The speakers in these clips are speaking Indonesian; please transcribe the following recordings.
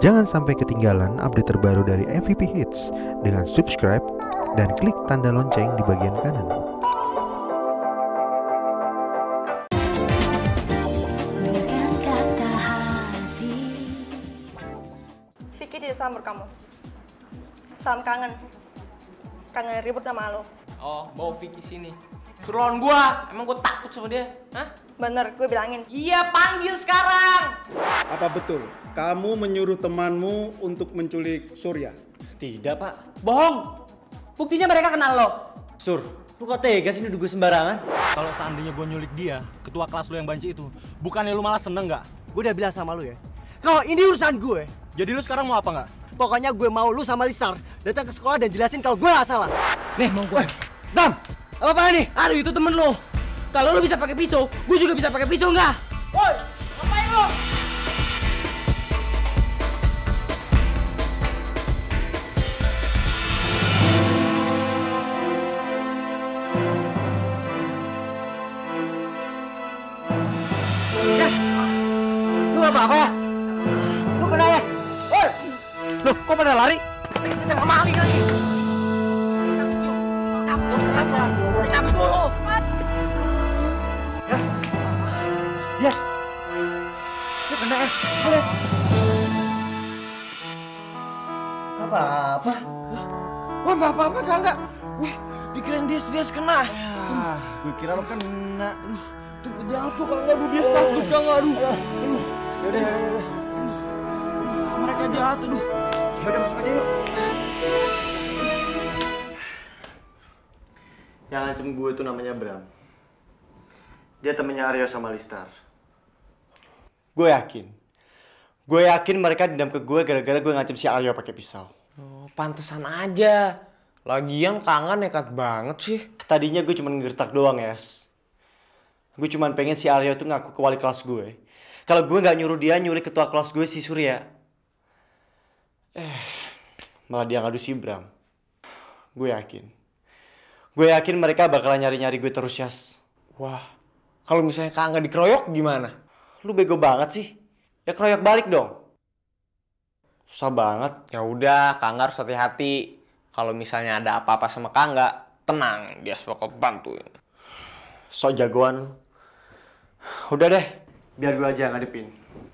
Jangan sampai ketinggalan update terbaru dari MVP Hits dengan subscribe dan klik tanda lonceng di bagian kanan. Vicky tidak samar kamu. Salam kangen. Kangen ribut sama lo. Oh, bawa Vicky sini. Suruh lawan gua. Emang gua takut sama dia? Hah? Bener, gue bilangin. Iya, panggil sekarang. Apa betul kamu menyuruh temanmu untuk menculik Surya? Tidak, Pak. Bohong. Buktinya mereka kenal lo. Sur, lu kok tega sih nuduh gue sembarangan? Kalau seandainya gue nyulik dia, ketua kelas lu yang banci itu, bukannya lu malah seneng nggak? Gue udah bilang sama lu ya. Kalau ini urusan gue, Jadi lu sekarang mau apa nggak? pokoknya gue mau lu sama Listar datang ke sekolah dan jelasin kalau gue nggak salah. Nih, mau gua. Dam, apa nih? Aduh, itu temen lo. Kalau lo bisa pakai pisau, gue juga bisa pakai pisau nggak? Woi, ngapain lo? Yes. Lu apa-apa, Yes? Lu kena, Yes? Woi, loh, kok pada lari? Sama maling lagi. Cabut dulu, katanya. Udah cabut dulu. Yes. Yes. Lu kena, Yes. Lihat. Apa-apa? Wah, nggak apa-apa, nggak. Wah, pikiran dia kena. Ah, gue kira lu kena. Tuh jatuh kalau nggak dia takut kan nggak Yaudah. Mereka jatuh duh. Yaudah, masuk aja yuk. Yang ngancem gue tuh namanya Bram. Dia temennya Aryo sama Listar. Gue yakin mereka dendam ke gue gara-gara gue ngancem si Aryo pakai pisau. Oh, pantesan aja. Lagian kangen nekat banget sih. Tadinya gue cuma ngertak doang, Yes. Gue cuma pengen si Aryo tuh ngaku ke wali kelas gue kalau gue nggak nyuruh dia nyulik ketua kelas gue si Surya. Malah dia ngadu si Bram. Gue yakin mereka bakalan nyari-nyari gue terus, Yas. Wah, kalau misalnya Kak nggak dikeroyok gimana? Lu bego banget sih. Ya keroyok balik dong. Susah banget. Ya udah, Kak harus hati-hati. Kalau misalnya ada apa-apa sama Kak nggak, tenang, dia bakal bantuin. Sok jagoan lu. Udah deh, biar gue aja ngadepin.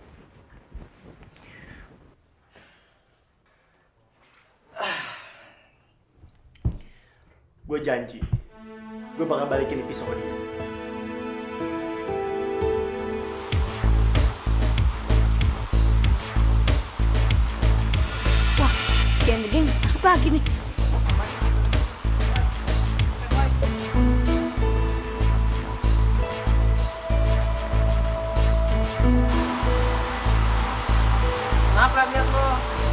Gue janji, gue bakal balikin episode ini. Wah, sekian geng masuk lagi nih. Kenapa lihat lo?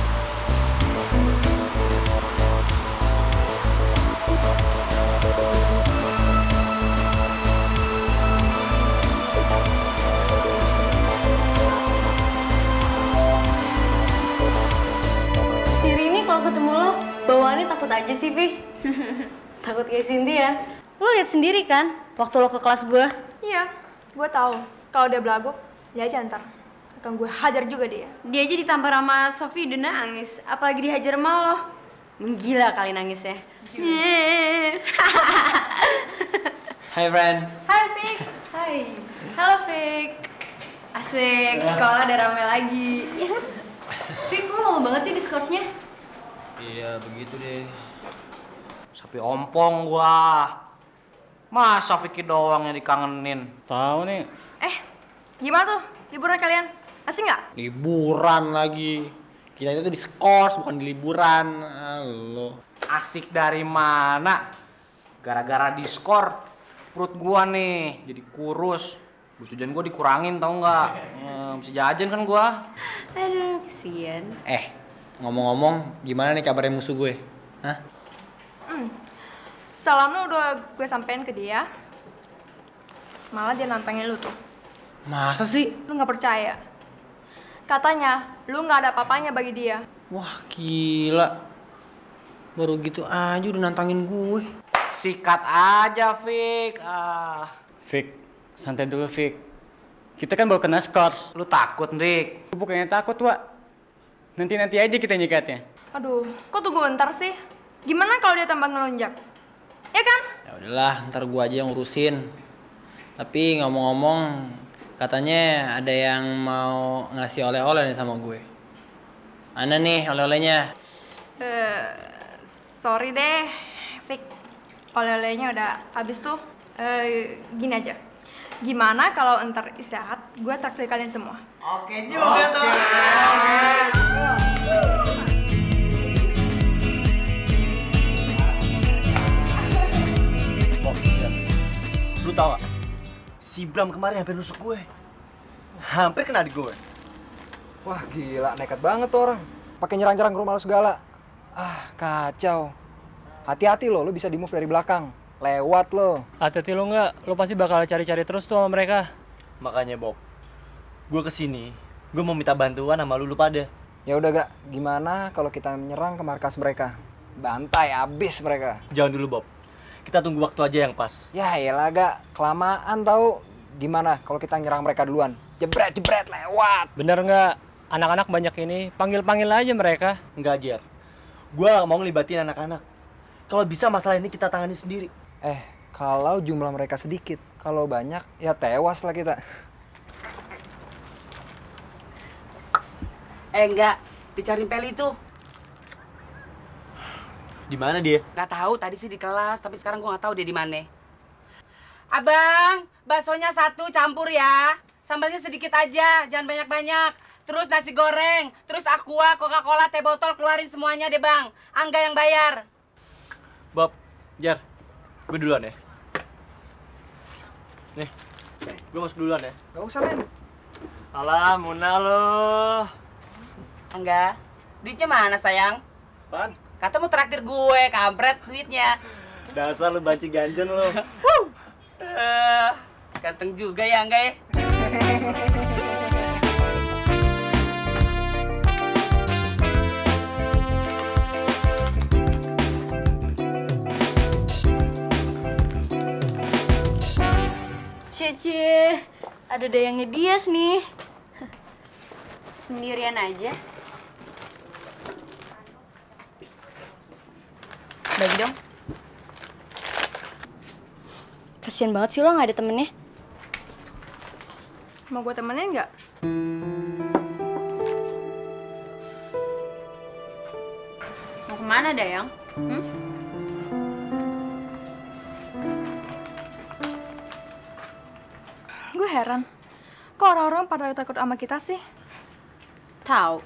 Si Rini kalau ketemu lo, bawaannya takut aja sih, Vi. Takut kayak Cindy ya. Lo lihat sendiri kan, waktu lo ke kelas gue. Iya, gue tahu. Kalau dia belagu, dia aja ntar. Akan gue hajar juga dia. Dia aja ditampar sama Sofi udah nangis, apalagi dihajar sama lo. Menggila kali nangisnya. Hai, friend. Hai, Fik. Hai. Halo, Fik. Asik, sekolah udah rame lagi. Yes. Fik, lo lama banget sih diskorsnya? Iya, begitu deh. Sapi ompong gua. Masa Vicky doang yang dikangenin? Tahu nih. Gimana tuh liburan kalian? Asik nggak? Liburan lagi. Kita itu diskors bukan di liburan. Halo. Asik dari mana? Gara-gara diskor, perut gua nih jadi kurus. Buat jajan gua dikurangin tau nggak? Mesti jajan kan gua. Aduh, kesian. Ngomong-ngomong, gimana nih kabarnya musuh gue? Hah? Salam lu udah gue sampein ke dia. Malah dia nantangin lu tuh. Masa sih? Lu nggak percaya. Katanya lu nggak ada apa-apanya bagi dia. Wah, gila. Baru gitu aja udah nantangin gue. Sikat aja, Fik. Fik, santai dulu, Fik. Kita kan baru kena skors. Lu takut, Rik? Bukannya takut, Wak. Nanti aja kita nyikatnya. Aduh, kok tunggu bentar sih? Gimana kalau dia tambah ngelonjak? Ya kan? Ya udahlah, ntar gua aja yang urusin. Tapi ngomong-ngomong, katanya ada yang mau ngasih oleh-oleh nih sama gue. Mana nih oleh-olehnya? Sorry deh, Fik. Oleh-olehnya udah habis tuh. Gini aja. Gimana kalau ntar istirahat, gue traktir kalian semua? Oke juga tuh. Lu tau gak? Si Bram kemarin hampir nusuk gue. Hampir kena di gue. Wah gila, nekat banget tuh orang. Pakai nyerang-nyerang ke rumah lo segala. Ah, kacau. Hati-hati lo bisa di-move dari belakang. Lewat lo. Hati-hati lo nggak, lo pasti bakal cari-cari terus tuh sama mereka. Makanya Bob, gue kesini, gue mau minta bantuan sama lu pada. Ya udah gak, gimana kalau kita menyerang ke markas mereka? Bantai abis mereka. Jangan dulu Bob, kita tunggu waktu aja yang pas. Ya elah gak, kelamaan tau. Gimana kalau kita nyerang mereka duluan? Jebret lewat. Bener nggak? Anak-anak banyak ini, panggil aja mereka. Enggak, Gier. Gue gak mau ngelibatin anak-anak. Kalau bisa masalah ini kita tangani sendiri. Kalau jumlah mereka sedikit, kalau banyak ya tewas lah kita. Enggak, dicari Peli itu. Di mana dia? Nggak tahu, tadi sih di kelas, tapi sekarang gua nggak tahu dia di mana. Abang, baksonya 1 campur ya. Sambalnya sedikit aja, jangan banyak-banyak. Terus nasi goreng, terus aqua, Coca-Cola, teh botol, keluarin semuanya deh bang. Angga yang bayar. Bob, Jar, gue duluan ya. Nih, gue masuk duluan ya. Gak usah, men. Alah, Muna lo. Angga, duitnya mana sayang? Apaan? Kata mau traktir gue, kampret duitnya. Dasar lu banci ganjen lu. Ganteng juga ya Angga ya. Cie, ada dayangnya Dias nih. Sendirian aja. Bagi dong. Kasian banget sih lo nggak ada temennya. Mau gue temenin nggak? Mau kemana, Dayang? Gue heran. Kok orang-orang pada takut sama kita sih? Tahu.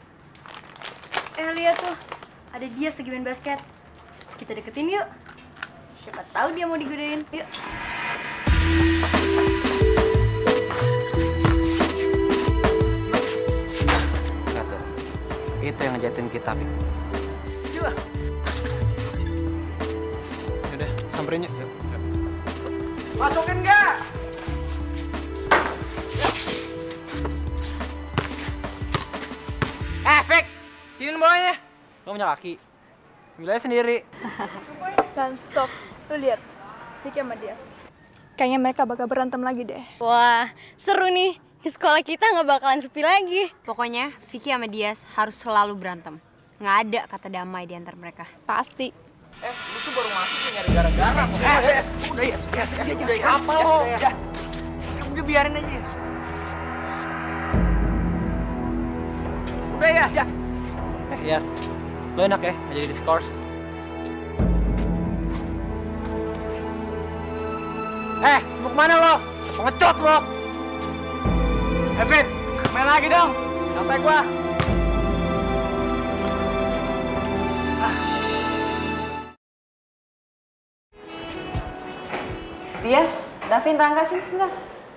Lihat tuh, ada Dias lagi main basket. Kita deketin yuk. Siapa tahu dia mau digodain. Yuk. Lihat tuh, itu yang ngejatin kita, Pik. Yaudah, samperin yuk. Masukin nggak? Fik, sini bolanya. Lo punya kaki. Ambil aja sendiri. Dan stop, lu lihat. Vicky sama Dias. Kayaknya mereka bakal berantem lagi deh. Wah, seru nih. Di sekolah kita nggak bakalan sepi lagi. Pokoknya Vicky sama Dias harus selalu berantem. Nggak ada kata damai di antara mereka. Pasti. Lu tuh baru masuk nyari gara-gara. Udah ya, udah apa lo? Udah biarin aja ya. Udah ya. Yas, lo enak ya nggak jadi diskors. Mau kemana lo? Pengecut lo. Fit, main lagi dong. Sampai gua. Dias, Davin, Rangga sini sebelah.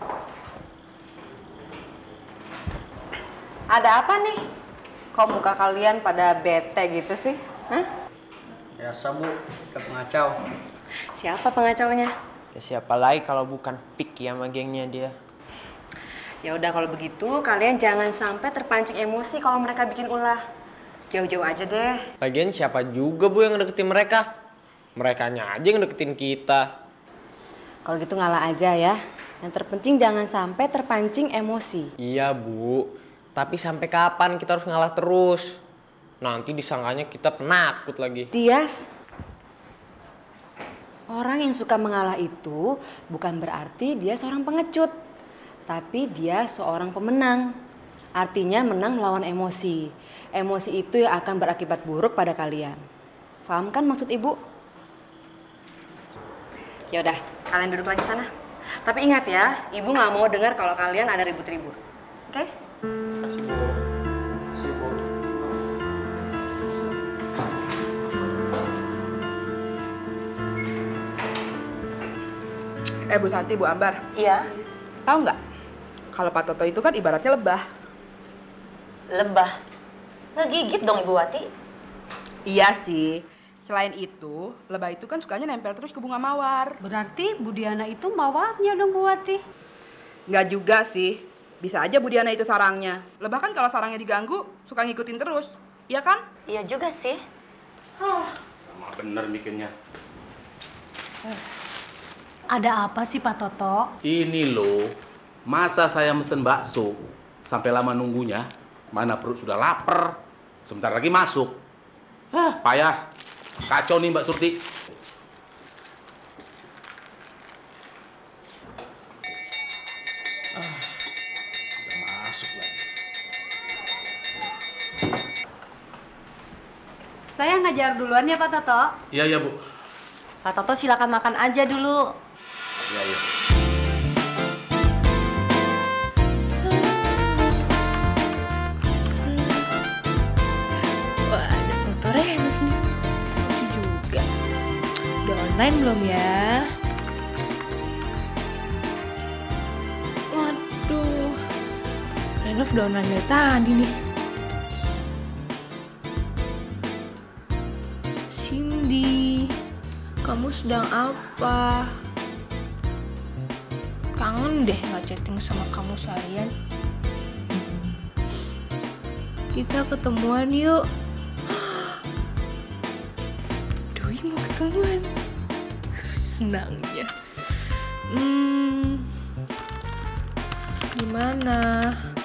Ada apa nih? Kok muka kalian pada bete gitu sih? Hah? Biasa Bu, ke pengacau. Siapa pengacaunya? Ya siapa lagi kalau bukan Vicky sama gengnya dia. Ya udah kalau begitu kalian jangan sampai terpancing emosi kalau mereka bikin ulah. Jauh-jauh aja deh. Lagian siapa juga Bu yang ngedeketin mereka? Merekanya aja yang ngedeketin kita. Kalau gitu ngalah aja ya. Yang terpenting jangan sampai terpancing emosi. Iya Bu, Tapi sampai kapan kita harus ngalah terus? Nanti disangkanya kita penakut lagi. Tias, orang yang suka mengalah itu bukan berarti dia seorang pengecut. Tapi dia seorang pemenang. Artinya menang melawan emosi. Emosi itu yang akan berakibat buruk pada kalian. Paham kan maksud ibu? Yaudah, kalian duduk lagi sana. Tapi ingat ya, ibu nggak mau dengar kalau kalian ada ribut-ribut. Oke? Kasih Bu. Kasih Bu. Bu Santi, Bu Ambar. Iya. Tahu nggak? Kalau Pak Toto itu kan ibaratnya lebah. Lebah? Ngegigit dong Ibu Wati. Iya sih. Selain itu, lebah itu kan sukanya nempel terus ke bunga mawar. Berarti Bu Diana itu mawarnya dong Bu Wati. Nggak juga sih. Bisa aja Bu Diana itu sarangnya. Lebah kan kalau sarangnya diganggu, suka ngikutin terus. Iya kan? Iya juga sih. Sama bener bikinnya. Ada apa sih Pak Toto? Ini loh, masa saya mesen bakso sampai lama nunggunya, mana perut sudah lapar, sebentar lagi masuk. Payah, kacau nih Mbak Surti. Udah masuk lagi. Saya ngajar duluan ya Pak Toto. Iya Bu. Pak Toto silakan makan aja dulu. Iya. Wah, ada foto Renov nih. Lucu juga. Udah online belum ya? Waduh. Renov udah online dari tadi nih. Cindy, kamu sedang apa? Kangen deh nggak chatting sama kamu seharian. Kita ketemuan yuk. Doi mau ketemuan. Senangnya. Gimana?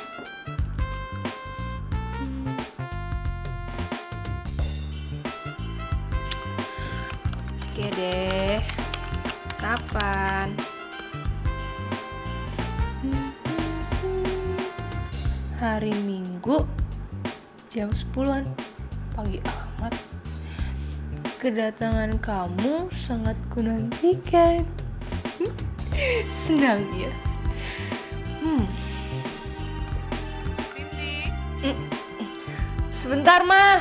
Oke deh. Kapan? Hari Minggu jam 10-an pagi amat. Kedatangan kamu sangat kunantikan. Senang ya. Cindy. Sebentar mah.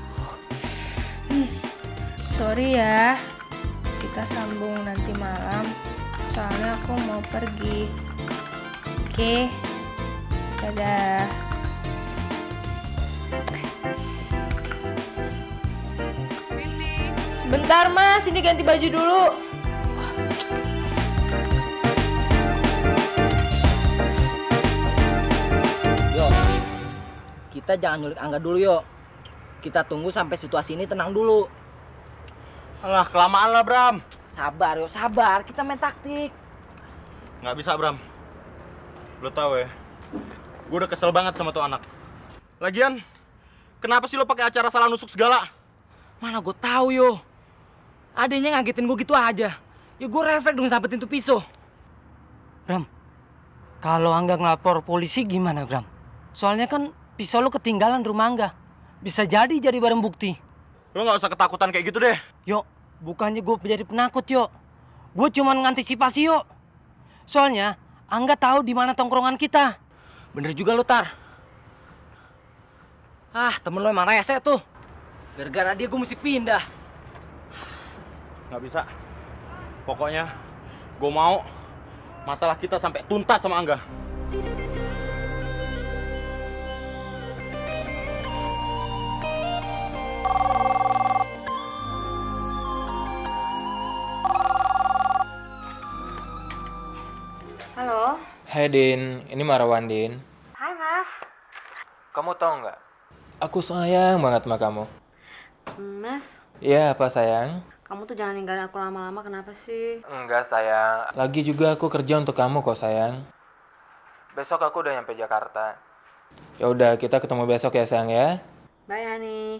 Sorry ya. Kita sambung nanti malam. Soalnya aku mau pergi. Oke. Dadah. Cindy. Sebentar mas, ini ganti baju dulu. Yuk, kita jangan nyulik Angga dulu yuk. Kita tunggu sampai situasi ini tenang dulu. Alah, kelamaan lah Bram. Sabar yuk, sabar. Kita main taktik. Nggak bisa Bram. Lo tahu ya, gue udah kesel banget sama tuh anak. Lagian, kenapa sih lo pakai acara salah nusuk segala? Mana gue tahu yo. Adanya ngagetin gue gitu aja. Ya gue refleks dong sampetin tuh pisau. Bram, kalau Angga ngelapor polisi gimana Bram? Soalnya kan pisau lo ketinggalan di rumah Angga. Bisa jadi barang bukti. Lo nggak usah ketakutan kayak gitu deh. Yuk, bukannya gue jadi penakut yuk. Gue cuma ngantisipasi yuk. Soalnya Angga tahu di mana tongkrongan kita. Bener juga lo Tar. Temen lo emang rese tuh. Gara-gara dia gue mesti pindah. Nggak bisa. Pokoknya gue mau masalah kita sampai tuntas sama Angga. Halo. Hai Din, ini Marwan Din. Hai Mas. Kamu tahu nggak? Aku sayang banget sama kamu. Mas, Iya, apa sayang? kamu tuh jangan ninggalin aku lama-lama, kenapa sih? Enggak sayang, lagi juga aku kerja untuk kamu kok sayang. Besok aku udah nyampe Jakarta. Ya udah, kita ketemu besok ya sayang ya. Bye honey.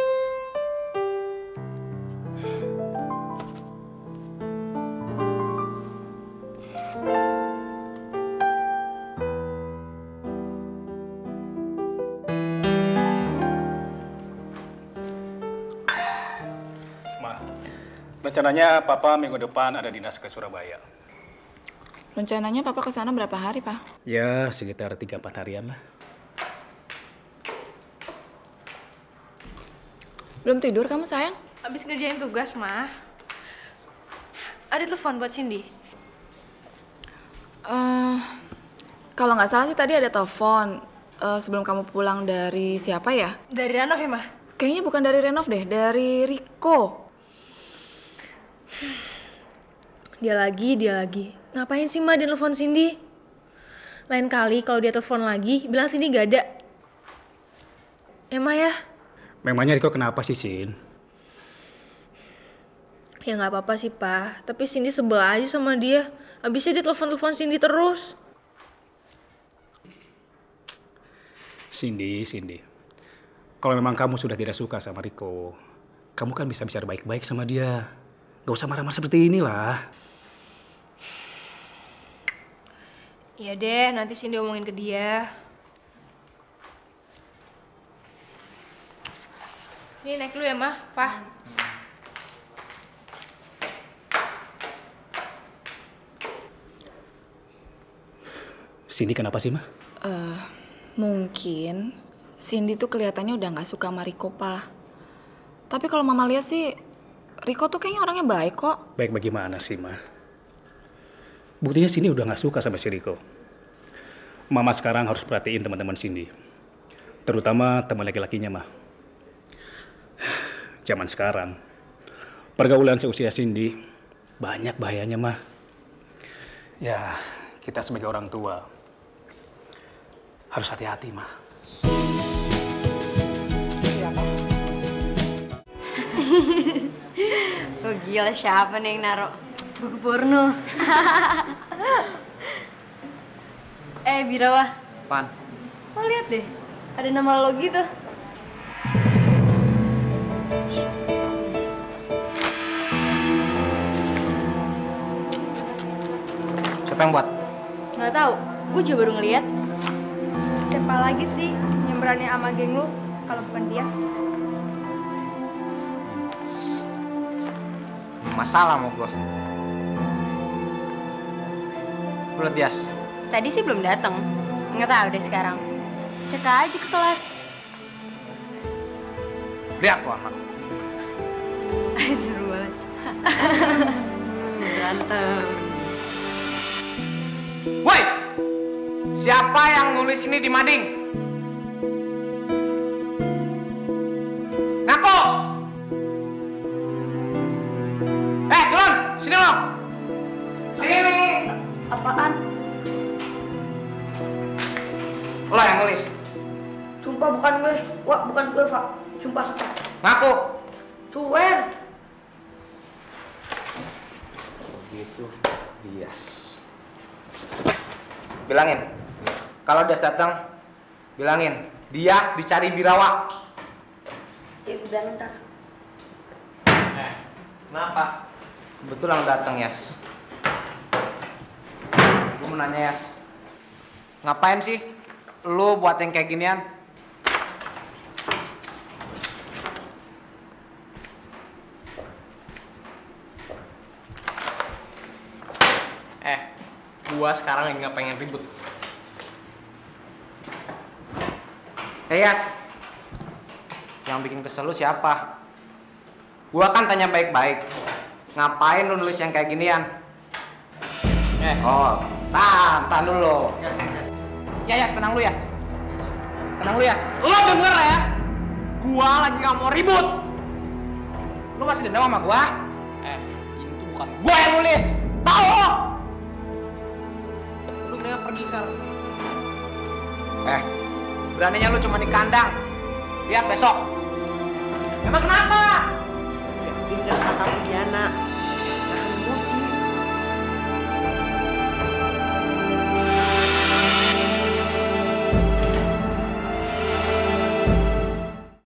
Rencananya Papa minggu depan ada dinas ke Surabaya. Rencananya Papa ke sana berapa hari, Pak? Ya, sekitar 3-4 harian lah. Belum tidur kamu, sayang? Habis ngerjain tugas, Ma. Ada telepon buat Cindy. Kalau nggak salah sih tadi ada telepon sebelum kamu pulang dari siapa ya? Dari Renov ya, Ma? Kayaknya bukan dari Renov deh, dari Riko. Dia lagi. Ngapain sih Ma dia telepon Cindy? Lain kali kalau dia telepon lagi, bilang Cindy gak ada. Ma ya? Memangnya Riko kenapa sih, Sin? Ya nggak apa-apa sih, Pa. Tapi Cindy sebel aja sama dia. Abisnya dia telepon Cindy terus. Cindy. Kalau memang kamu sudah tidak suka sama Riko, kamu kan bisa bicara baik-baik sama dia. Gak usah marah-marah seperti inilah. Iya deh, nanti Cindy omongin ke dia. Ini naik dulu ya, Ma, Pa. Cindy kenapa sih, Ma? Mungkin Cindy tuh kelihatannya udah nggak suka sama Riko, Pa. Tapi kalau Mama lihat sih, Riko tuh kayaknya orangnya baik kok. Baik bagaimana sih, Ma? Buktinya Cindy udah gak suka sama si Riko. Mama sekarang harus perhatiin teman-teman Cindy. Terutama teman laki-lakinya, Ma. Zaman sekarang, pergaulan seusia Cindy banyak bahayanya, Ma. Ya, kita sebagai orang tua harus hati-hati, Ma. Oh gila, siapa nih yang naruh buku porno? Birawa. Apaan? Oh lihat deh, ada nama lo gitu. Siapa yang buat? Nggak tahu, gue juga baru ngeliat. Siapa lagi sih yang berani sama geng lu kalau bukan Dias? Masalah sama gua. Lu liat Dias? Tadi sih belum datang, nggak tahu deh sekarang. Cek aja ke kelas. Lihat tuh anak. Seru banget. Berantem. Woi! Siapa yang nulis ini di mading? Ngaku! Culun! Sini lo! Sini! Apaan? Lo yang nulis? Sumpah bukan gue. Wah, bukan gue, Pak. Sumpah. Ngaku! Swear. Gitu, Dias. Bilangin, kalau Dias datang, bilangin Dias dicari Birawa. Ya udah ntar. Kenapa? Kebetulan datang, Yas. Gue mau nanya, Yas. Ngapain sih lu buat yang kayak ginian? Gua sekarang yang nggak pengen ribut. Yas, yang bikin kesel lu siapa? Gua kan tanya baik-baik. Ngapain lu nulis yang kayak ginian? Tahan dulu. Yas, tenang lu, Yas. Tenang lu, Yas. Lo denger ya? Gua lagi nggak mau ribut. Lu masih dendam sama gua? Ini tuh bukan gua yang nulis. Tahu lo? Pergi sekarang. Beraninya lu cuma di kandang. Lihat besok. Emang kenapa? Tinggal kata Diana.